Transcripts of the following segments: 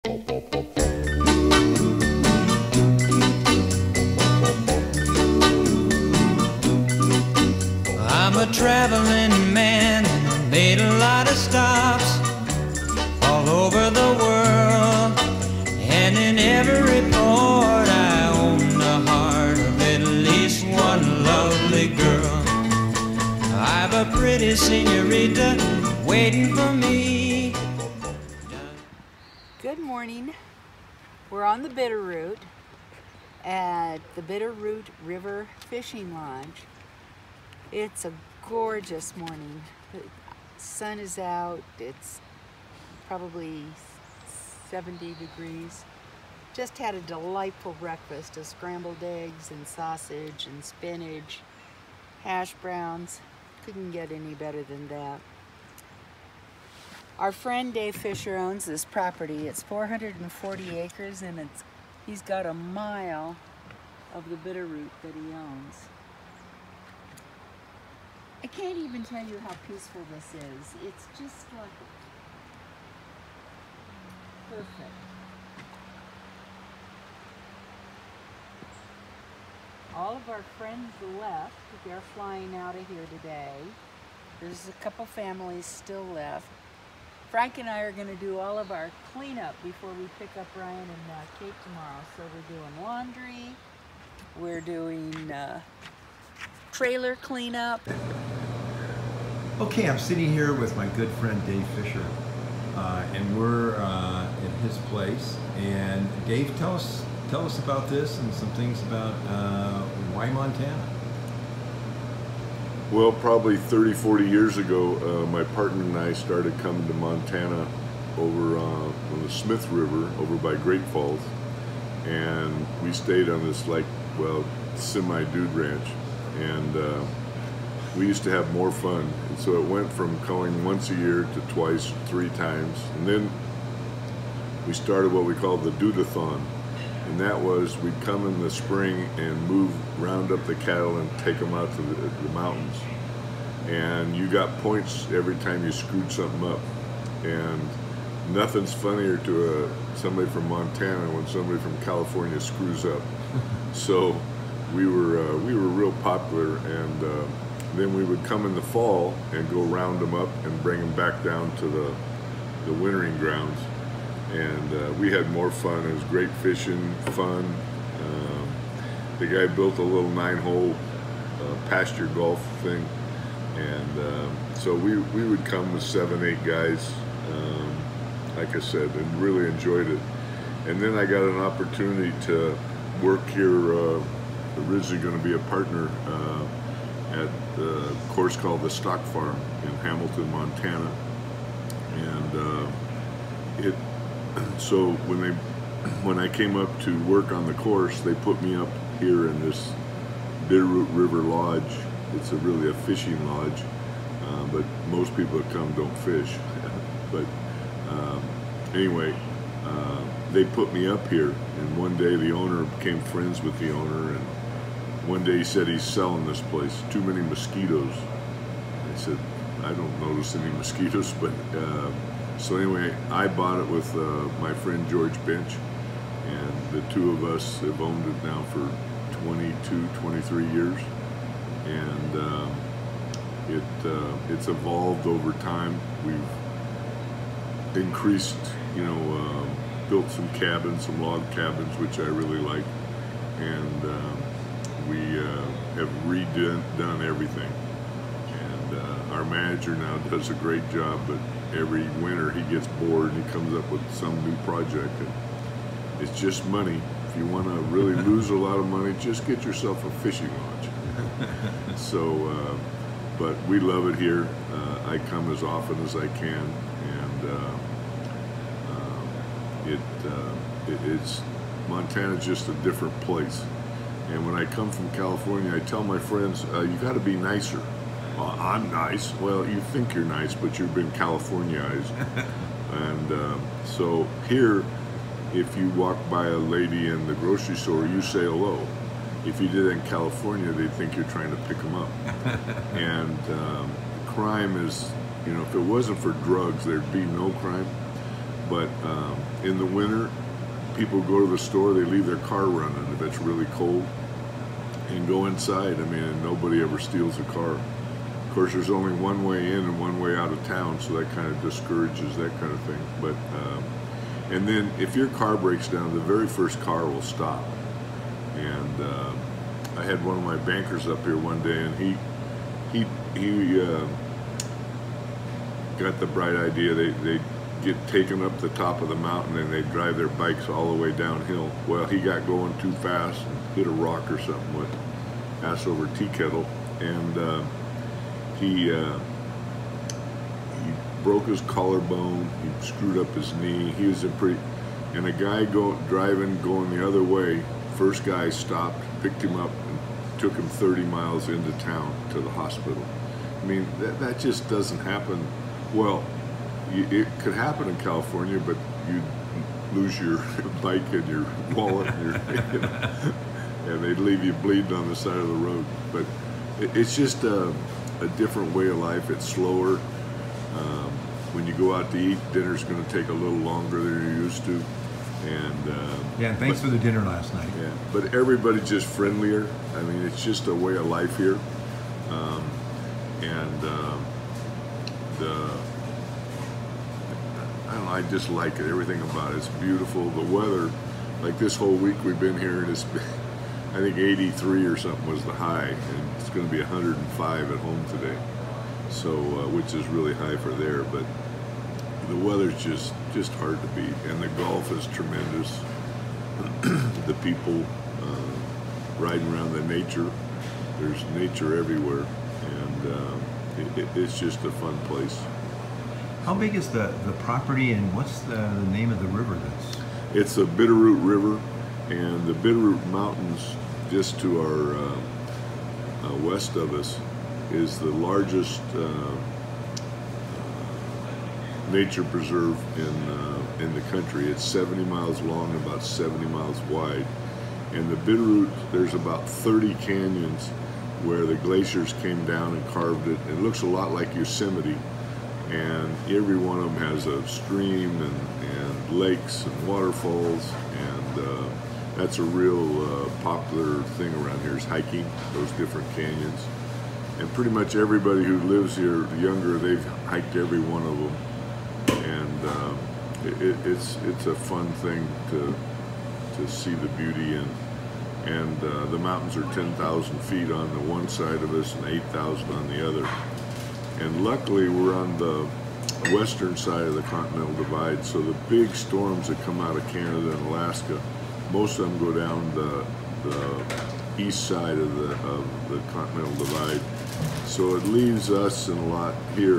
I'm a traveling man, made a lot of stops all over the world, and in every port I own the heart of at least one lovely girl. I've a pretty senorita waiting for me. Good morning. We're on the Bitterroot at the Bitterroot River Fishing Lodge. It's a gorgeous morning. The sun is out. It's probably 70 degrees. Just had a delightful breakfast of scrambled eggs and sausage and spinach, hash browns. Couldn't get any better than that. Our friend Dave Fisher owns this property. It's 440 acres and he's got a mile of the Bitterroot that he owns. I can't even tell you how peaceful this is. It's just like perfect. All of our friends left. They're flying out of here today. There's a couple families still left. Frank and I are going to do all of our cleanup before we pick up Ryan and Kate tomorrow. So we're doing laundry, we're doing trailer cleanup. Okay, I'm sitting here with my good friend Dave Fisher, and we're in his place. And Dave, tell us about this and some things about why Montana. Well, probably 30-40 years ago, my partner and I started coming to Montana over on the Smith River over by Great Falls, and we stayed on this semi-dude ranch, and we used to have more fun. And so it went from going once a year to twice, 3 times, and then we started what we called the Dude-a-thon. And that was, we'd come in the spring and round up the cattle and take them out to the mountains. And you got points every time you screwed something up. And nothing's funnier to somebody from Montana when somebody from California screws up. So we were real popular, and then we would come in the fall and go round them up and bring them back down to the wintering grounds. And we had more fun. It was great fishing, fun. The guy built a little 9-hole pasture golf thing, and so we would come with 7-8 guys, like I said, and really enjoyed it. And then I got an opportunity to work here. Originally going to be a partner at the course called the Stock Farm in Hamilton, Montana, and so when I came up to work on the course, they put me up here in this Bitterroot River Lodge. It's really a fishing lodge, but most people that come don't fish. But anyway, they put me up here, and one day the owner became friends with the owner, and one day he said he's selling this place. Too many mosquitoes. I said, I don't notice any mosquitoes, but so anyway, I bought it with my friend George Bench, and the two of us have owned it now for 22, 23 years, and it's evolved over time. We've increased, built some cabins, some log cabins, which I really like, and we have redone everything. And our manager now does a great job, but every winter he gets bored and he comes up with some new project, and it's just money. If you want to really lose a lot of money, just get yourself a fishing lodge. So, but we love it here. I come as often as I can, and it's Montana's just a different place. And when I come from California, I tell my friends, you got to be nicer. Well, I'm nice. Well, you think you're nice, but you've been Californiaized. And so here, if you walk by a lady in the grocery store, you say hello. If you did it in California, they'd think you're trying to pick them up. And crime is, if it wasn't for drugs, there'd be no crime. But in the winter, people go to the store, they leave their car running if it's really cold and go inside. I mean, and nobody ever steals a car. Of course, there's only one way in and one way out of town, so that kind of discourages that kind of thing. But and then if your car breaks down, the very first car will stop. And I had one of my bankers up here one day, and he got the bright idea. They get taken up the top of the mountain and they drive their bikes all the way downhill. Well, he got going too fast and hit a rock or something with ass over tea kettle, and he broke his collarbone. He screwed up his knee. He was and a guy driving going the other way. First guy stopped, picked him up, and took him 30 miles into town to the hospital. I mean, that just doesn't happen. Well, it could happen in California, but you'd lose your bike and your wallet and, and they'd leave you bleeding on the side of the road. But it's just a different way of life. It's slower. When you go out to eat, dinner's going to take a little longer than you're used to. And yeah, and thanks for the dinner last night. Yeah, but everybody's just friendlier. I mean, it's just a way of life here. I don't know, I just like it. Everything about it. It's beautiful. The weather, like this whole week we've been here, and it's, I think 83 or something was the high, and it's going to be 105 at home today. So, which is really high for there, but the weather's just hard to beat, and the golf is tremendous. The people riding around, the nature. There's nature everywhere, and it's just a fun place. How big is the property, and what's the name of the river that's? It's the Bitterroot River, and the Bitterroot Mountains, just to our west of us, is the largest nature preserve in the country. It's 70 miles long and about 70 miles wide. And the Bitterroot, there's about 30 canyons where the glaciers came down and carved it. It looks a lot like Yosemite, and every one of them has a stream and lakes and waterfalls, and that's a real popular thing around here is hiking those different canyons. And pretty much everybody who lives here, younger, they've hiked every one of them. And it's a fun thing to see the beauty in. And the mountains are 10,000 feet on the one side of us and 8,000 on the other. And luckily we're on the western side of the Continental Divide, so the big storms that come out of Canada and Alaska, most of them go down the east side of the Continental Divide. So it leaves us in a lot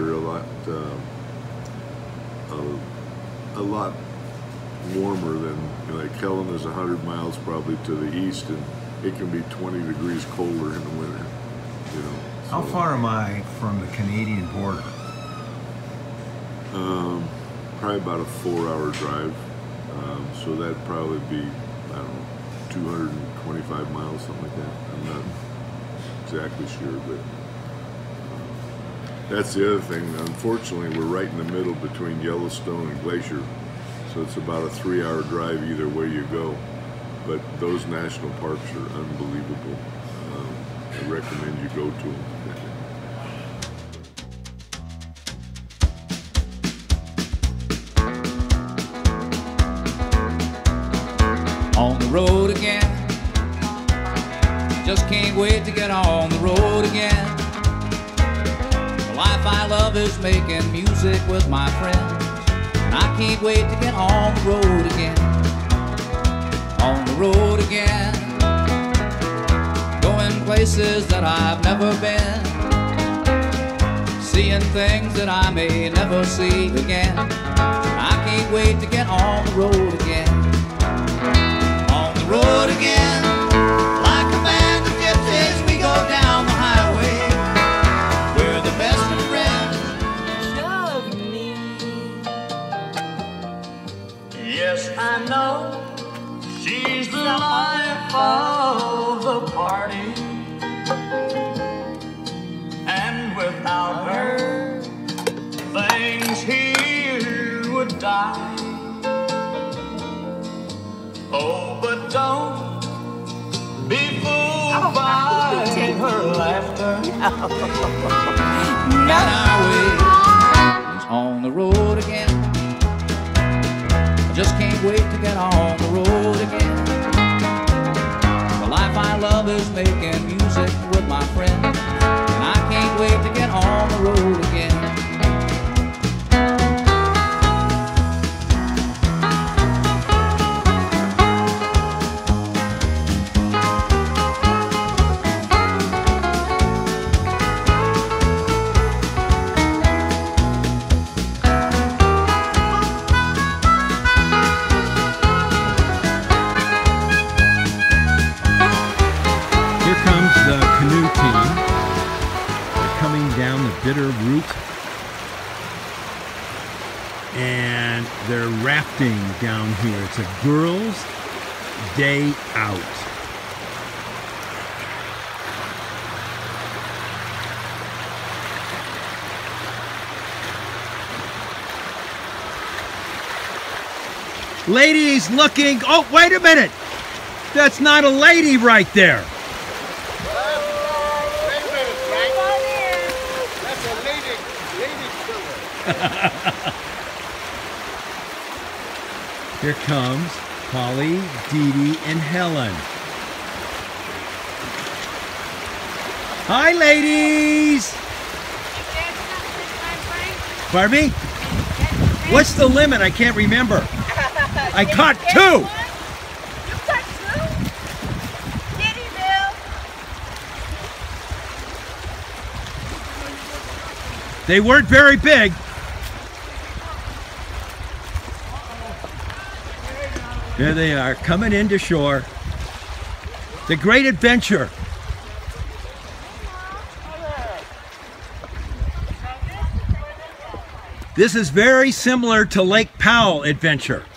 warmer than, like Helen is 100 miles probably to the east, and it can be 20 degrees colder in the winter, you know. How far am I from the Canadian border? Probably about a 4-hour drive. So that'd probably be, I don't know, 225 miles, something like that. I'm not exactly sure, but that's the other thing. Unfortunately, we're right in the middle between Yellowstone and Glacier, so it's about a 3-hour drive either way you go. But those national parks are unbelievable. I recommend you go to them. On the road again, just can't wait to get on the road again. The life I love is making music with my friends, and I can't wait to get on the road again. On the road again, going places that I've never been, seeing things that I may never see again. I can't wait to get on the road again. Road again, like a band of gypsies, we go down the highway. We're the best of friends. Love me. Yes, I know she's the life of the party, and without her, things here would die. don't be fooled by her laughter. And highway is on the road again. I just can't wait to get on the road again. The life I love is making music with my friends, and I can't wait to get on the road again. The canoe team. They're coming down the Bitter Route and they're rafting down here. It's a girls' day out. Ladies looking, oh, wait a minute. That's not a lady right there. Here comes Polly, Dee Dee, and Helen. Hi, ladies! Pardon me? What's the limit? I can't remember. I caught 2! You caught 2? Diddy Bill. They weren't very big. There they are, coming into shore. The Great Adventure. This is very similar to Lake Powell Adventure.